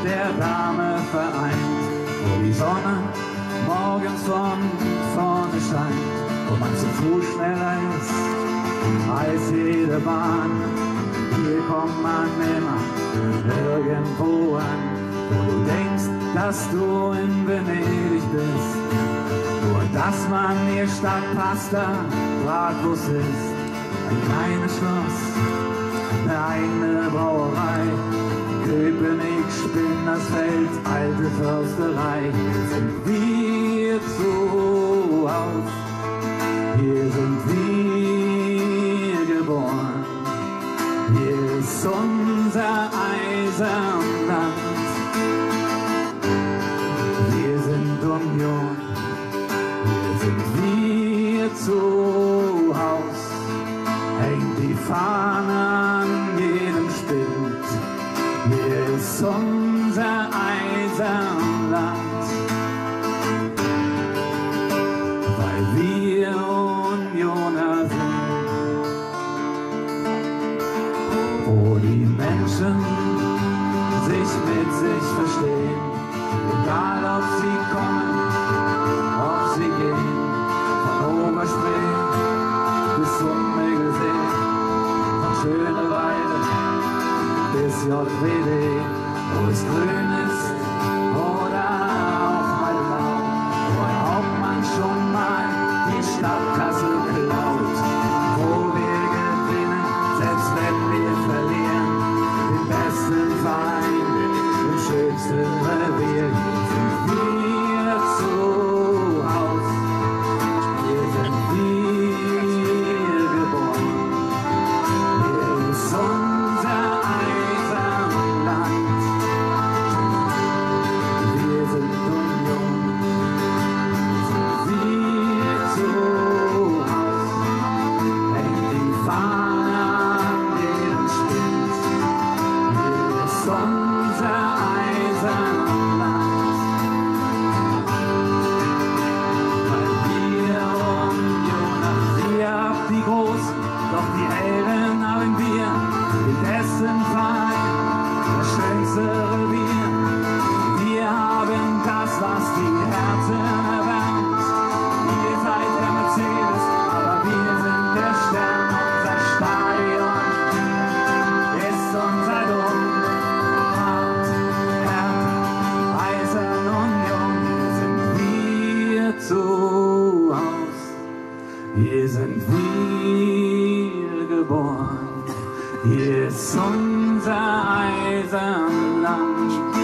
der Dame vereint, wo die Sonne morgens von vorne scheint, wo man zu Fuß schneller ist als jede Bahn. Hier kommt man immer irgendwo an, wo du denkst, dass du in Venedig bist. Nur dass man hier statt Pasta Bratwurst isst. Ein kleines Schloss, eine eigene Brauerei, Köpenick, Spinnersfeld, alte Försterei. Hier sind wir zu Haus, hier sind wir geboren, hier ist unser Eisenland. Wir sind Union, hier sind wir zu Haus, hängt die Fahne an jedem Spind. Hier ist unser Eisenland, weil wir Unioner sind, wo die Menschen sich mit sich verstehen, egal ob sie kommen, ob sie gehen, von Oberspree bis zum Miggelsee, von Schöneweide bis JWD, wo es grün ist oder auch mal blau, wo ein Hauptmann schon mal die Stadt Kassel klaut, wo wir gewinnen, selbst wenn wir verlieren, den besten Verein, im schönsten Revier. Hier sind wir zu Haus, hier sind wir geboren, hier ist unser Eisenland. Wir sind Union, hier sind wir zu Haus, hängt die Fahne an jedem Spind. Hier ist unser Eisenland, weil wir Unioner, ihr habt die Großen, doch die Helden haben wir, den besten Verein, das schönste Revier. Wir haben das, was die Herzen erwärmt. Ihr seid der Mercedes, aber wir sind der Stern. Unser Stadion ist unser Dom. Hart, Härte, Eisern und Jung, hier sind wir zu Haus. Hier sind wir geboren, hier ist unser Eisenland.